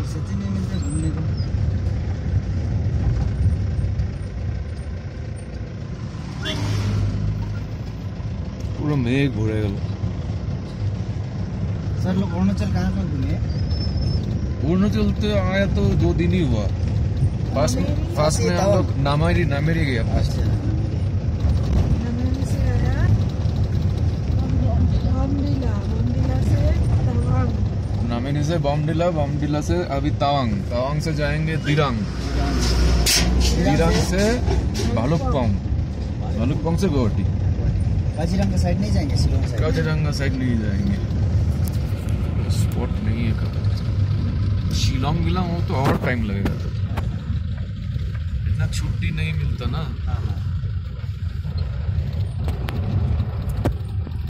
फुर्सत ही नहीं मिलता घूमने को। पूरा मेघ घुरे गल। सर लोग अरुणाचल कहाँ घूमे? अरुणाचल तो आया तो 2 दिन ही हुआ। फास्ट में हम लोग नामेरी गया फास्ट। नामेरी से बॉमडिला से अभी तवांग से जाएंगे दिरांग से भालुकपोंग से गुवाहाटी। काजीरंगा साइड नहीं जाएंगे? काजीरंगा साइड नहीं जाएंगे, स्पॉट नहीं है कभी। शिलोंग मिला हो तो और टाइम लगेगा, इतना छुट्टी नहीं मिलता ना।